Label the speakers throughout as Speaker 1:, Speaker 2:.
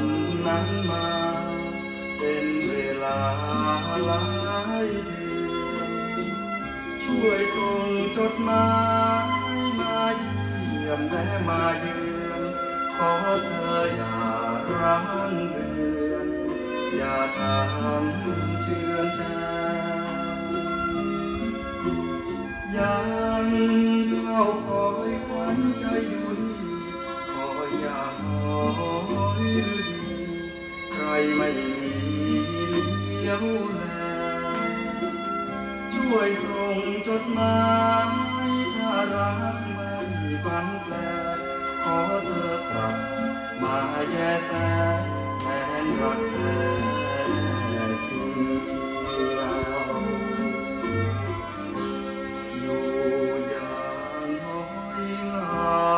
Speaker 1: วันนั้นมาเป็นเวลาหลายเดือนช่วยส่งจดหมายมาเยี่ยมและมาเยือนขอเธออย่าร้างเดือนอย่าทำเชื่อนแช่ยังเฝ้าคอยควันใจอยู่นี่คอยอย่างน้อยหรือดีใครไม่มีเลี้ยวแลช่วยส่งจดหมายถ้ารักไม่บันแปลขอเธอกลับมาแย่แสแทนรักแท้จริงเชียวอยู่อย่างน้อยเหงา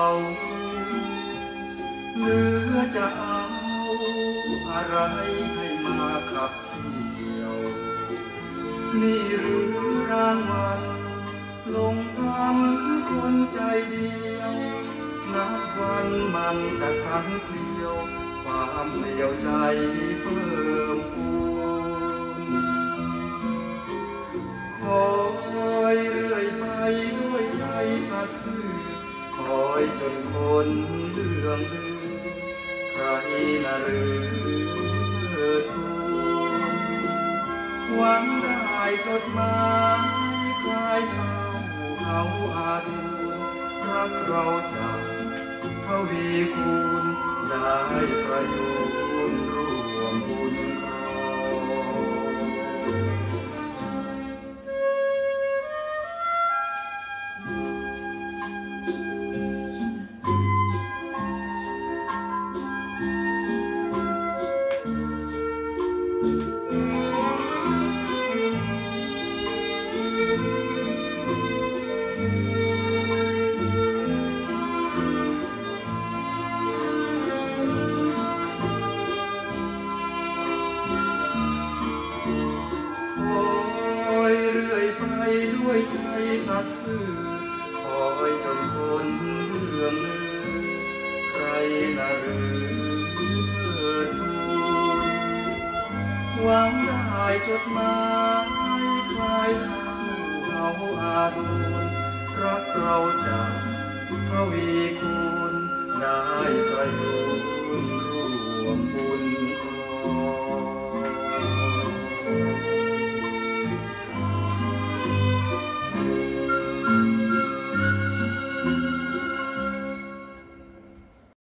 Speaker 1: เหลือจะเอาอะไรให้มาขับเกี่ยวนี่หรือรางวัลลงทำคนใจเดียวนับวันมันจะขันเกลียวความเปลี่ยวใจเพิ่มพูนคอยเรื่อยไปด้วยใจสัตย์ซื่อคอยจนคนเรื่องลือใครน่ะหรือทูลหวังได้จดหมายคลายเศร้าเอาอาดูรักเราจะทวีคูณได้ประโยชน์ร่วมบุญครด้วยใจสัตย์ซื่อคอยจนคนเรื่องลือใครน่ะหรือทูลหวังได้จดหมายคลายเศร้าเอาอาดูลรักเราจะทวีคูณได้ประโยชน์ร่วมบุญครอง